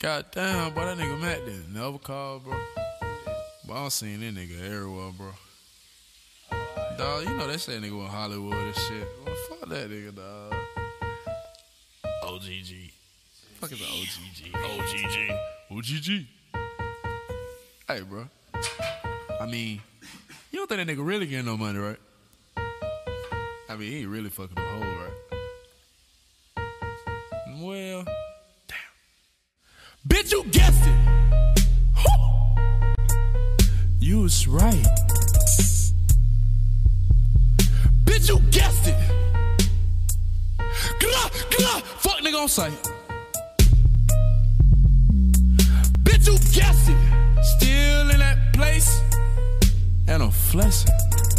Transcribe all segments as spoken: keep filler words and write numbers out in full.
Goddamn, boy, that nigga Matt didn't never call, bro. But I don't seen that nigga everywhere, bro. Dog, you know they say nigga in Hollywood and shit. Well, fuck that nigga, dog. O G G. Fuck is an O G G? O G G. O G G. Hey, bro. I mean, you don't think that nigga really getting no money, right? I mean, he ain't really fucking the hoe, right? Well, damn. Bitch, you guessed it. You was right. Bitch, you guessed it. Glah, glah. Fuck nigga on sight. Bitch, you guessed it. Still in that place. And I'm flexing.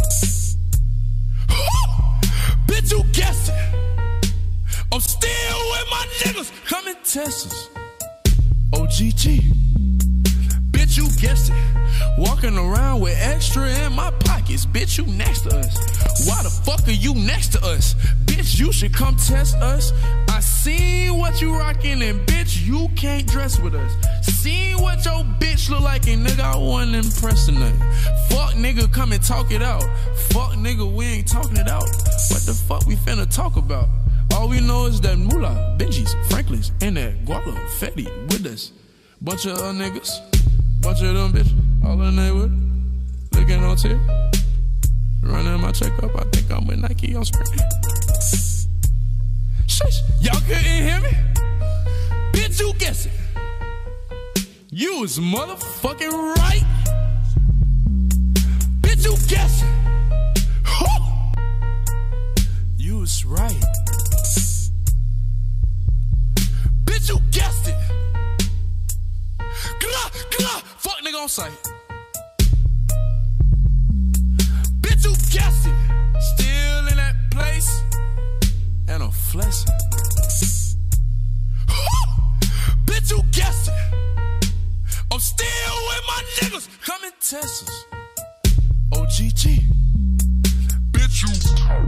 Bitch, you guessed it. I'm still with my niggas. Come and test us. O G G. Bitch, you guessed it. Walking around with extra in my pockets. Bitch, you next to us. Why the fuck are you next to us? Bitch, you should come test us. I seen what you rockin' and bitch, you can't dress with us. Seen what your bitch look like and nigga, I wasn't impressing nothing. Fuck nigga, come and talk it out. Fuck nigga, we ain't talking it out. What the fuck we finna talk about? All we know is that Moolah, Benjis, Franklins, and that Guala, Fetty with us. Bunch of uh, niggas, bunch of them bitches, all in there with looking on tip. Running my checkup, I think I'm with Nike on spring. Shush, y'all couldn't hear me? Bitch, you guess it. You was motherfucking right. Bitch, you guess it. Huh. You was right. Bitch, you guessed it. Glah, glah. Fuck nigga on sight. Bitch, you guessed it. Still in that place. And I'm flexing. Bitch, you guessed it. I'm still with my niggas. Come and test us. O G G. Bitch, you.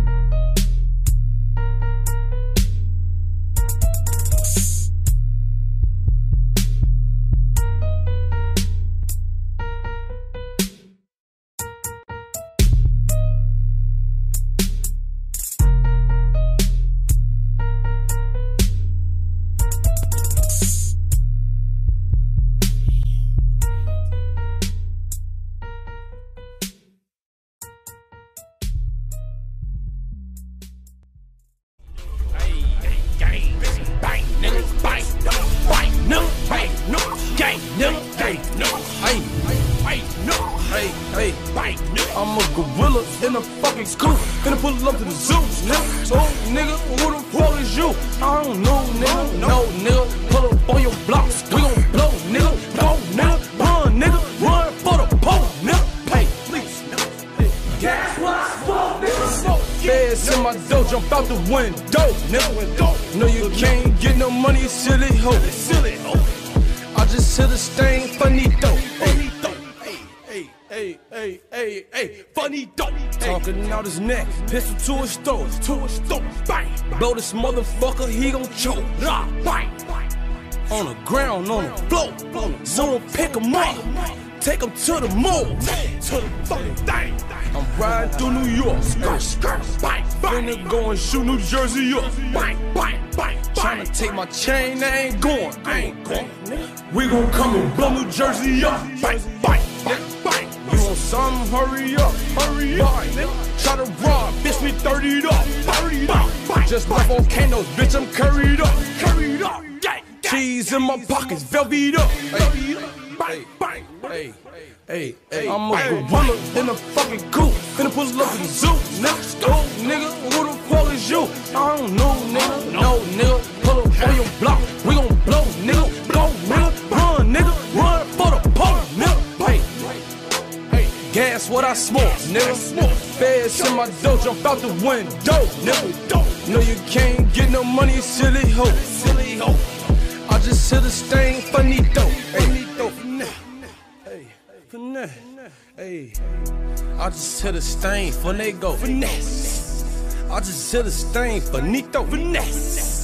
I'm a gorilla in a fucking scoop. Finna pull up to the zoo, nigga. Oh, nigga, who the fuck is you? I don't know, nigga. No, nigga. Pull up on your blocks. We gon' blow, nigga. Go, nigga. Run, nigga. Run for the pole, nigga. Hey, please. Gas, what's fuck, nigga? Feds in my dough, jump out the window, nigga. No, you can't get no money, silly hoe. Silly hoe. I just hit a stain, funny dough. Hey, hey, hey, hey, funny dope. Talking out his neck, pistol to his throat, to his throat, bang. Blow this motherfucker, he gon' choke. Rah, bang. On the ground, on the floor. Someone pick him up, take him to the mall. To the fucking thing. I'm riding through New York, skirt, skirt, bang, bang. Finna go and shoot New Jersey up, bang, bang, bang. Tryna take my chain, I ain't going, I ain't going. We gon' come and blow New Jersey up, bang, bang, bang, bang. You want something? Hurry up, hurry up. Try to rob, bitch, me thirtied up, thirtied up. Just like volcanoes, bitch, I'm curried up, curried up. Cheese in my pockets, velvet up. Hey, hey, hey, hey, hey. I'm a gorilla in a fucking coop. Finna pull up in the zoo, nigga. Oh, nigga, who the fuck is you? I don't know, nigga. No, nigga. Pull up on your block, we gon' blow, nigga. Go, nigga. Run, nigga. Run for the pole, nigga. Hey. Gas what I smoke, nigga. Feds in my dough, jump out the window, nigga. No, you can't get no money, silly hoe. Silly hoe. I just hit a stain, funny dough. Hey, hey, finesse. Hey, I just hit a stain, finesse go. Finesse. I just hit a stain, finito. Finesse. Just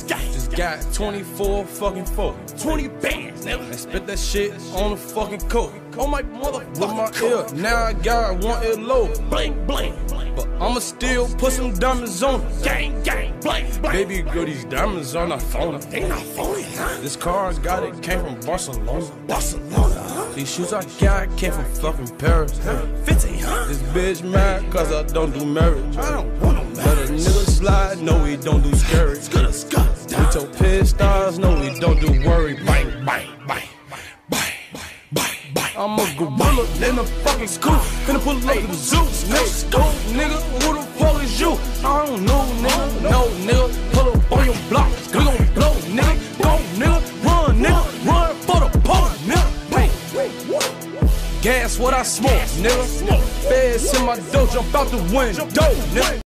just got twenty-four fucking four. twenty bands, nigga. And spit that shit on the fucking coat. On my motherfucking with my ear. Now I got one ear low. Bling, bling. But I'ma still put some diamonds on it. Gang, gang, bling, bling. Baby girl, these diamonds are not phony. They not phony, huh? This car I got it came from Barcelona. Barcelona, huh? These shoes I got came from fucking Paris. Huh? fifty, huh? This bitch mad cause I don't do marriage. I don't want no marriage. Let a nigga slide, no we don't do scary. Skutta, skutta. We told pit stars, no we don't do worry. Bang, bang, bang, bang, bang, bang. I'm a gorilla in the fucking school. Finna pull up to the zoo. Nigga, go, nigga, who the fuck is you? I don't know, nigga. No, nigga, pull up on your block. We gon' blow, nigga. Go, nigga, run, nigga. Run for the pole, nigga. Bang. Gas what I smoke, nigga. Feds in my dough, jump out the window, nigga.